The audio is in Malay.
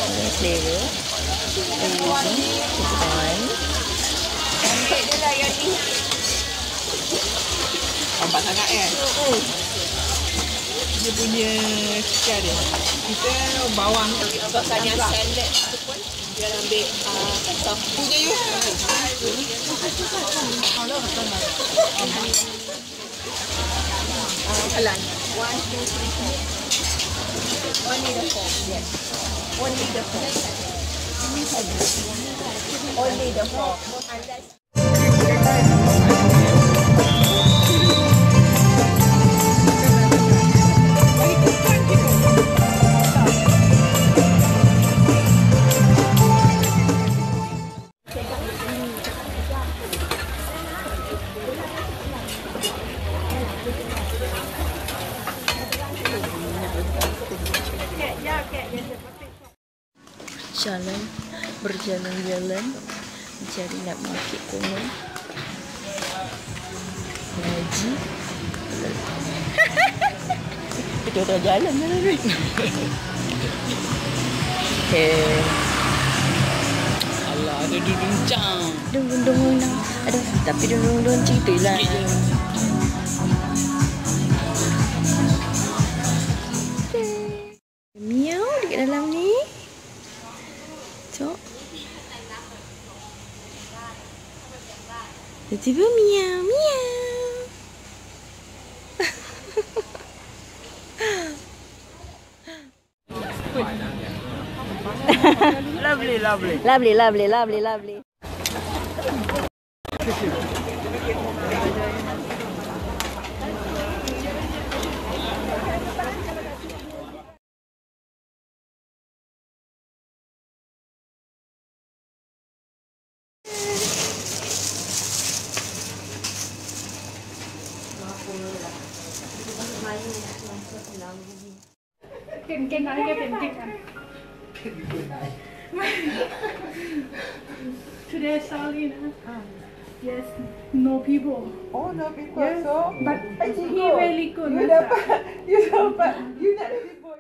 Flavor. Easy. Fun. Ambil je lah yang ni. Nampak sangat kan? Dia punya chicken dia. Kita bawang. Bahkan yang salad tu pun dia ambil Punya you. pelan. 1, 2, 3. Only the fork. Yes. Only the fork. Only the fork. Unless berjalan-jalan mencari night market Punggol. Ngaji. Kita dah jalan dah ni. Okay. Alah, ada duduncang. Dung. Aduh, tapi dung cerita lah. Miau dekat dalam ni. Cok. Tiba-tiba miau. Lovely. Ken ada ke penting kan? Today Sally yes, no people. Oh, no people. Yes, So, but he really good. you dapat you nak ada people.